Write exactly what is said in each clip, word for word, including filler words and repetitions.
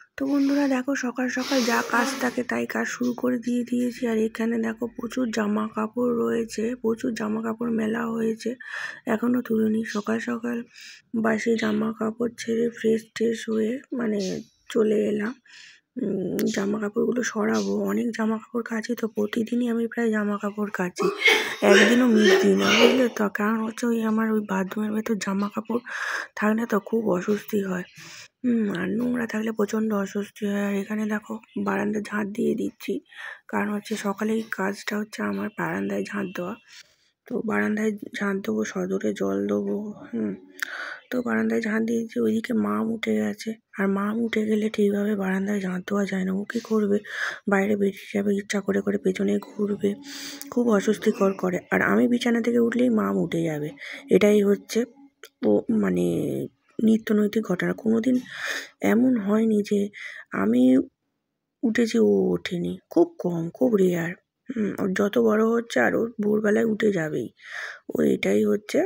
তো বন্ধুরা দেখো, সকাল সকাল যা কাজ থাকে তাই কাজ শুরু করে দিয়ে দিয়েছি। আর এখানে দেখো প্রচুর জামা কাপড় রয়েছে, প্রচুর জামা কাপড় মেলা হয়েছে, এখনো তুলিনি। সকাল সকাল বাসি জামা কাপড় ছেড়ে ফ্রেশ ট্রেশ হয়ে মানে চলে এলাম জামা কাপড়গুলো সরাবো। অনেক জামা কাপড় কাচি তো, প্রতিদিনই আমি প্রায় জামা কাপড় কাচি, একদিনও মিস দিই না, বুঝলে তো। কারণ হচ্ছে ওই আমার ওই বাথরুমের ভেতর জামা কাপড় থাকলে তো খুব অস্বস্তি হয়, হুম আর নোংরা থাকলে প্রচণ্ড অস্বস্তি হয়। আর এখানে দেখো বারান্দা ঝাঁট দিয়ে দিচ্ছি, কারণ হচ্ছে সকালেই কাজটা হচ্ছে আমার বারান্দায় ঝাঁট দেওয়া। তো বারান্দায় ঝাঁট দেবো, সদরে জল দেবো, হুম তো বারান্দায় ঝাঁট দিয়েছি। ওইদিকে মা উঠে গেছে, আর মা উঠে গেলে ঠিকভাবে বারান্দায় ঝাঁট দেওয়া যায় না। ও কী করবে, বাইরে বেরিয়ে যাবে, ইচ্ছা করে করে পেছনে ঘুরবে, খুব অস্বস্তিকর করে। আর আমি বিছানা থেকে উঠলেই মা উঠে যাবে, এটাই হচ্ছে ও মানে নিত্য নৈতিক ঘটনা। কোনোদিন এমন হয়নি যে আমি উঠেছি ও ওঠেনি, খুব কম, খুব রেয়ার। হুম ওর যত বড় হচ্ছে আর ও ভোরবেলায় উঠে যাবেই, ও এটাই হচ্ছে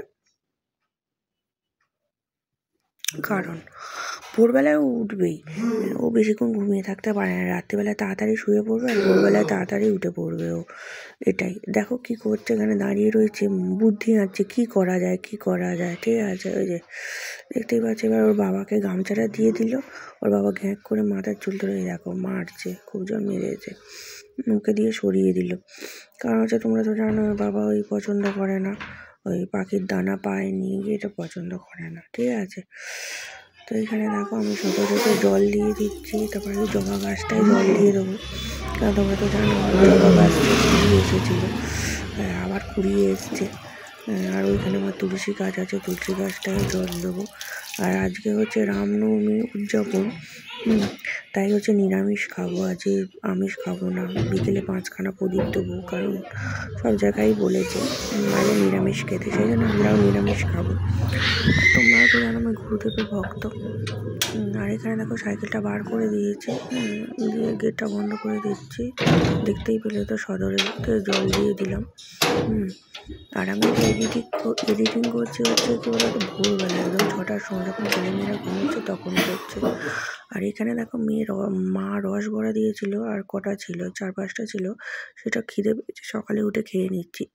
কারণ। ভোরবেলায় ও উঠবেই, ও বেশিক্ষণ ঘুমিয়ে থাকতে পারে না, রাত্রিবেলায় তাড়াতাড়ি শুয়ে পড়বে আর ভোরবেলায় তাড়াতাড়ি উঠে পড়বে ও, এটাই। দেখো কি করছে, এখানে দাঁড়িয়ে রয়েছে, বুদ্ধি আছে কি করা যায় কি করা যায় ঠিক আছে। ওই যে দেখতেই পাচ্ছি, এবার ওর বাবাকে গামছাটা দিয়ে দিল, ওর বাবা ঘ্যাঁক করে মাথার চুল ধরে দেখো মারছে, খুব জোর মেরেছে, মুখে দিয়ে সরিয়ে দিল। কারণ হচ্ছে তোমরা তো জানো ওর বাবা ওই পছন্দ করে না, ওই পাখির দানা পায়ে নিয়ে গিয়ে এটা পছন্দ করে না, ঠিক আছে। তো এখানে দেখো আমি ছোটো ছোটো জল দিয়ে দিচ্ছি, তারপরে ওই জবা গাছটায় জল দিয়ে দেবো। কারণ তোমরা তো জানো জবা গাছটা কুড়িয়ে এসেছিলো, আবার কুড়িয়ে এসছে। আর ওইখানে আমার তুলসী গাছ আছে, তুলসী গাছটায় জল দেবো। আর আজকে হচ্ছে রামনবমী উদযাপন, হুম তাই হচ্ছে নিরামিষ খাবো, আজকে আমিষ খাবো না। বিকেলে পাঁচখানা প্রদীপ দেবো, কারণ সব জায়গায় বলেছে মানে নিরামিষ খেতে, সেই জন্য আমরাও নিরামিষ খাবো। তোমরাও তো জানো আমি গুরুদেবের ভক্ত। আর এখানে দেখো সাইকেলটা বার করে দিয়েছে, দিয়ে গেটটা বন্ধ করে দিচ্ছি। দেখতেই পেলে তো সদরে জল দিয়ে দিলাম। হুম আর আমি এডিটিং এডিটিং করছি হচ্ছে কি বলতো, ভোরবেলা একদম ছটার সময় যখন ছেলেমেয়েরা ঘুমিয়েছে তখন করছে। আর এখানে দেখো মেয়ের মা রস বড়া দিয়েছিল, আর কটা ছিল, চার পাঁচটা ছিল, সেটা খিদে পেয়েছে, সকালে উঠে খেয়ে নিচ্ছি।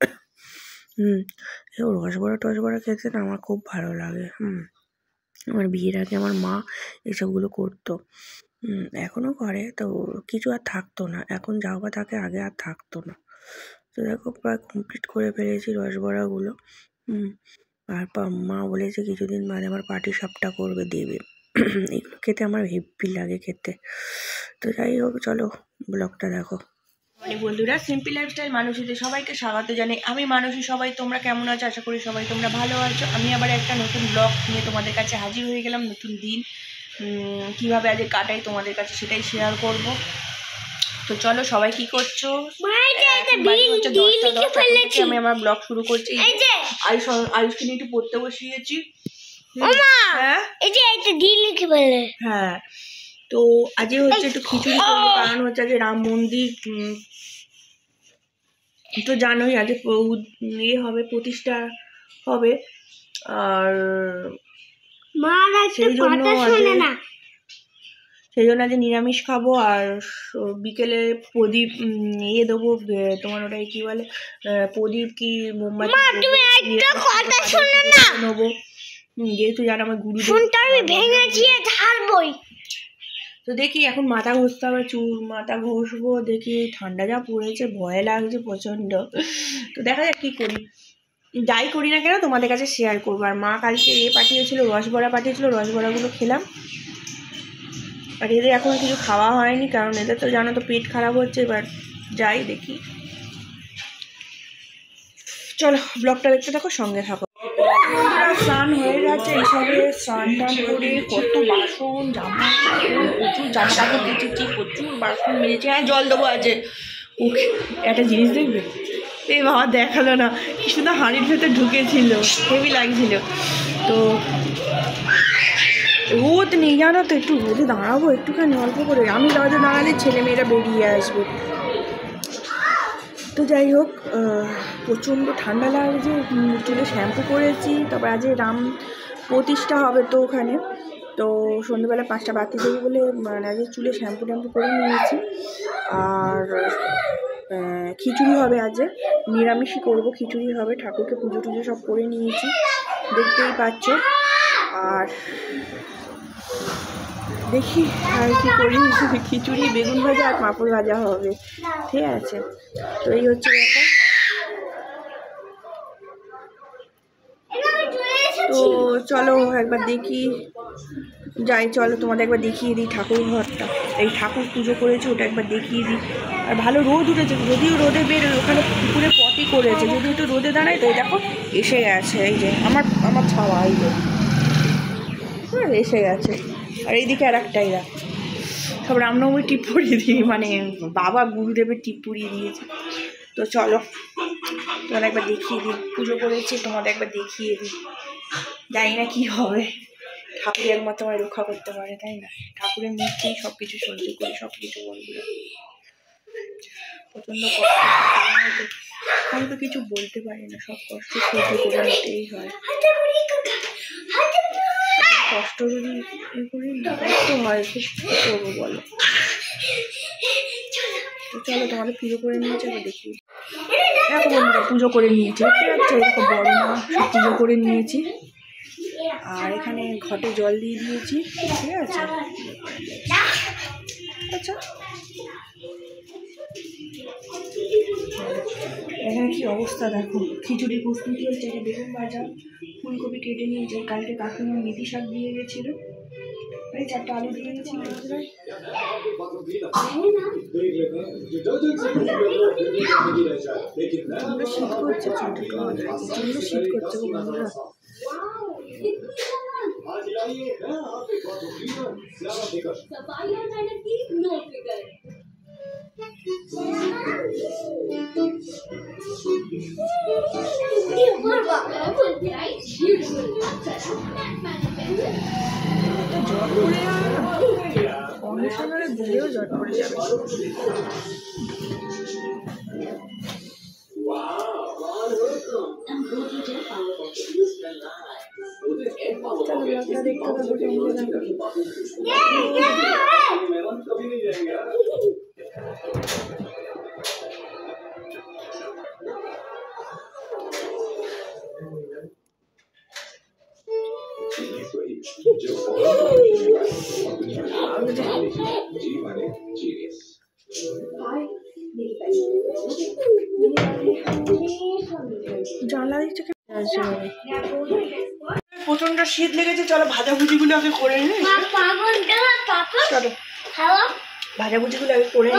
হুম এও রস বড়া টস বড়া খেতে না আমার খুব ভালো লাগে। হুম আমার বিয়ের আগে আমার মা এসবগুলো করতো, হুম এখনও করে, তো কিছু আর থাকতো না, এখন যাও বা থাকে, আগে আর থাকতো না। তো দেখো প্রায় কমপ্লিট করে ফেলেছি রসবড়াগুলো। হুম আর মা বলেছে কিছুদিন বাদে আমার পাটি সাপটা করবে, দেবে। এগুলো খেতে আমার হেভি লাগে খেতে। তো যাই হোক, চলো ব্লগটা দেখো। মানে বন্ধুরা, সিম্পল লাইফস্টাইল মানুষদের সবাইকে স্বাগত জানাই। আমি মানুষই, সবাই তোমরা কেমন আছো? আশা করি সবাই তোমরা ভালো আছো। আমি আবার একটা নতুন ব্লগ নিয়ে তোমাদের কাছে হাজির হয়ে গেলাম। নতুন দিন কীভাবে আজকে কাটাই তোমাদের কাছে সেটাই শেয়ার করব। তো চলো, সবাই কি করছো? আমি আমার ব্লগ শুরু করছি। আয়ুষ আয়ুষকে নিয়ে একটু পড়তে বসিয়েছি। হ্যাঁ তো আজকে হচ্ছে একটু খিচুড়ি করবো, কারণ হচ্ছে আজকে রাম মন্দির তো জানোই, আজকে ইয়ে হবে, প্রতিষ্ঠা হবে। আর সেই জন্য সেই জন্য আজকে নিরামিষ খাবো। আর বিকেলে প্রদীপ ইয়ে দেবো, তোমার ওটাই কি বলে, প্রদীপ কি মোমবাতি নেবো, যেহেতু জানো আমার গুরুদেব। তো দেখি এখন মাথা ঘষতে হবে, চুল মাথা ঘষবো, দেখি ঠান্ডা যা পড়েছে ভয় লাগছে প্রচণ্ড। তো দেখা যাক কী করি, যাই করি না কেন তোমাদের কাছে শেয়ার করবো। আর মা কালকে এ পাঠিয়েছিল, রসবড়া পাঠিয়েছিল, রসবড়াগুলো খেলাম। আর এদের এখন কিছু খাওয়া হয়নি, কারণ এদের তো জানো তো পেট খারাপ হচ্ছে। এবার যাই দেখি, চলো ব্লগটা দেখতে থাকো, সঙ্গে থাকো। স্নান হয়ে গেছে, এইসবে স্নান টান করে কত বাসন, জামা কাপড়, প্রচুর জামা কাপড় কেচেছি, প্রচুর বাসন মেরেছি। হ্যাঁ জল দেবো আছে। ওকে একটা জিনিস দেখবে, এ বাবা দেখালো না, কি সুন্দর হাঁড়ির ভেতর ঢুকেছিল, হেভি লাগছিল। তো রোদ নেই জানো তো, একটু রোদে দাঁড়াবো একটুখানি অল্প করে, আমি রোদে দাঁড়ালে ছেলে মেয়েরা বেরিয়ে আসবে। তো যাই হোক, প্রচণ্ড ঠান্ডা লাগছে, চুলে শ্যাম্পু করেছি। তারপর আজ রাম প্রতিষ্ঠা হবে তো ওখানে, তো সন্ধ্যেবেলা পাঁচটা বাতি দেবো বলে মানে আজকে চুলে শ্যাম্পু ট্যাম্পু করে নিয়েছি। আর খিচুড়ি হবে, আজ নিরামিষই করবো, খিচুড়ি হবে। ঠাকুরকে পুজো টুজো সব করে নিয়েছি, দেখতেই পাচ্ছ। আর দেখি আর কি করি, খিচুড়ি, বেগুন ভাজা আর পাঁপড় ভাজা হবে, ঠিক আছে। তো এই হচ্ছে ব্যাপার। তো চলো একবার দেখি, যাই চলো তোমাদের একবার দেখিয়ে দিই ঠাকুর ঘরটা। এই ঠাকুর পুজো করেছে ওটা একবার দেখিয়ে দিই। আর ভালো রোদ উঠেছে, যদিও রোদে বেরোয়, ওখানে পুকুরে পটি করেছে, যদি একটু রোদে দাঁড়ায় তো এই দেখো এসে গেছে, এই যে আমার আমার ছাওয়া, এই যে এসে গেছে। আর এইদিকে আর একটাই রাখ, সব রামনবমীর টিপ পরিয়ে দিই, মানে বাবা গুরুদেবের টিপ পরিয়ে দিয়েছে। তো চলো তোমাদের একবার দেখিয়ে দিই, পুজো করেছি তোমাদের একবার দেখিয়ে দিই। জানি না কী হবে, ঠাকুরের একমাত্র আমায় রক্ষা করতে পারে, তাই না? ঠাকুরের মূর্তেই সব কিছু সহ্য করি, সব কিছু বন্ধুরা। প্রচণ্ড কষ্ট, আমি তো কিছু বলতে পারি না, সব কষ্ট সহ্য করে নিতেই হয়। কষ্ট যদি এ করি না, কষ্ট হয়, খুব কী করবো বলো। তো চলো তোমাদের পুজো করে নিয়েছে, এবার দেখি। দেখো বন্ধুরা পুজো করে নিয়েছি, দেখতে পাচ্ছ এরকম বড় মা সব পুজো করে নিয়েছি। আর এখানে ঘটে জল দিয়ে দিয়েছি, ঠিক আছে। আচ্ছা এখানে কি অবস্থা দেখো, খিচুড়ি প্রস্তুতি হচ্ছে, এটা বেগুন ভাজা, ফুলকপি কেটে নিয়েছে, কালকে কাকিমা মেথি শাক দিয়ে গেছিল, এই চারটা আলু দিয়ে গেছিল। শীত করছে, ছোট শীত করছে বন্ধুরা। জট পড়ে যাবে না, কন্ডিশনারে দিলেও জট পড়ে যাবে। চলো ব্লগটা দেখতে পাবো জ্বালা দিচ্ছে। প্রচন্ড শীত লেগেছে, চলো ভাজাভুজিগুলো আগে করে নি। চলো ভাজাভুজিগুলো আগে করে নি।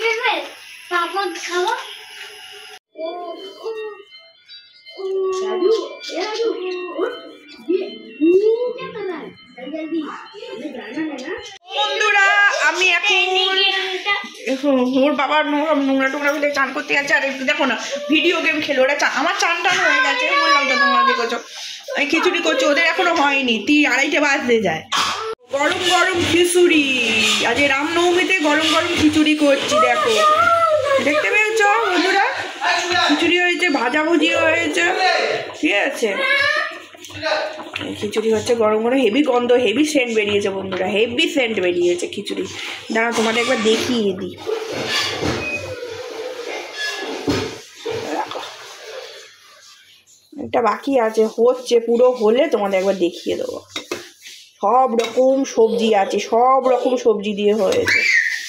বন্ধুরা আমি এখন ওর বাবার নোংরা টোংরা ফেলে চান করতে গেছে। আর একটু দেখো না ভিডিও গেম খেলো ওরা, আমার চান টান হয়ে গেছে, বললাম তো তোমরা দেখেছো। আমি খিচুড়ি করছি, ওদের এখনো হয়নি, তিন আড়াইটে বাজতে যায়। গরম গরম খিচুড়ি, আজ রামনবমীতে গরম গরম খিচুড়ি করছি, দেখো দেখতে পেয়েছ বন্ধুরা, খিচুড়ি হয়েছে, ভাজাভুজি হয়েছে, ঠিক আছে। খিচুড়ি হচ্ছে গরম গরম, হেভি গন্ধ, হেভি সেন্ট বেরিয়েছে বন্ধুরা, হেভি সেন্ট বেরিয়েছে খিচুড়ি। দাঁড়া তোমাদের একবার দেখিয়ে দিই। এটা বাকি আছে, হচ্ছে, পুরো হলে তোমাদের একবার দেখিয়ে দেবো। সব রকম সবজি আছে, সব রকম সবজি দিয়ে হয়েছে।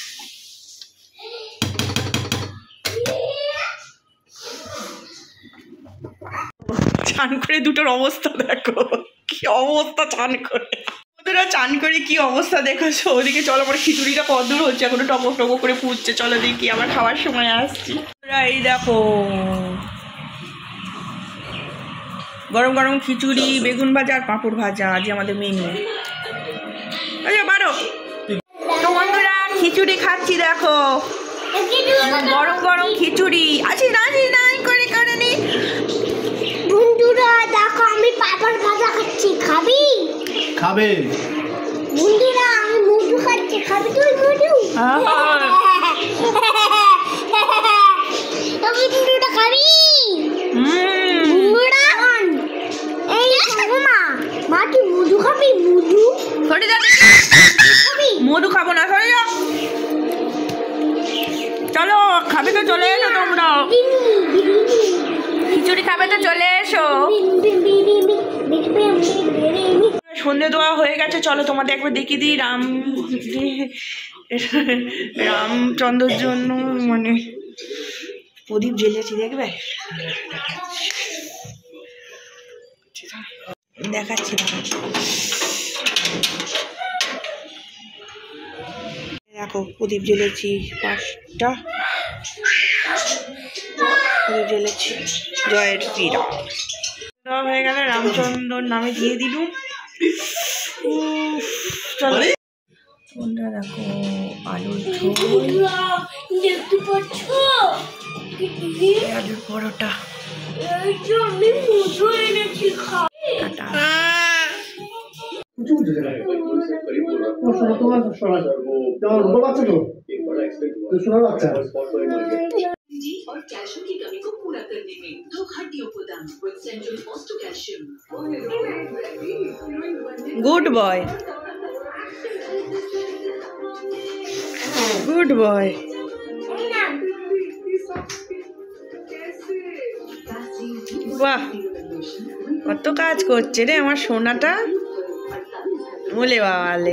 চান করে দুটোর অবস্থা দেখো, কি অবস্থা চান করে, ওদেরও চান করে কি অবস্থা দেখেছো। ওদিকে চলো আমার খিচুড়িটা কতদূর হচ্ছে, এখনো টপক টপক করে ফুটছে, চলো দেখি, আবার খাওয়ার সময় আসছি। এই দেখো গরম গরম খিচুড়ি, বেগুন ভাজা আর পাঁপড় ভাজা আজ আমাদের মেনু। আচ্ছা বারো তো বন্ধুরা খিচুড়ি খাচ্ছি, দেখো গরম গরম খিচুড়ি। আছি রাজি নাই করে করে নি বন্ধুরা, দেখো আমি পাঁপড় ভাজা খাচ্ছি, খাবি? খাবে বন্ধুরা, আমি মুড়ু খাচ্ছি, খাবি তুই মুড়ু? তুমি মুড়ুটা খাবি? মুড়া এই মা, মা কি মুড়ু খাবি? মুড়ু? ছোট খাবে তো চলে এসো তোমরা, খিচুড়ি খাবে তো চলে এসো। সন্ধে দেওয়া হয়ে গেছে, চলো তোমাদের একবার দেখিয়ে দিই রাম রামচন্দ্রর জন্য মানে প্রদীপ জ্বেলেছি, দেখবে দেখাচ্ছি দেখো প্রদীপ জ্বেলেছি পাঁচটা প্রদীপ জ্বেলেছি। জয়ের শ্রীরাম দেওয়া হয়ে গেল, রামচন্দ্রর নামে দিয়ে দিলুম। চলো বন্ধুরা দেখো আলুর ঝোল, দেখতে পাচ্ছ আলুর পরোটা, কাটা और कैल्शियम की कमी को पूरा करने में दो हड्डियों को दान विद सेंट्रल फॉस्टो calcium. Good boy, good boy. বাহ কত কাজ করছে রে আমার সোনাটা, বলে বাবালে।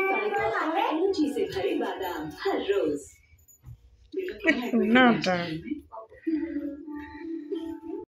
সোনাটা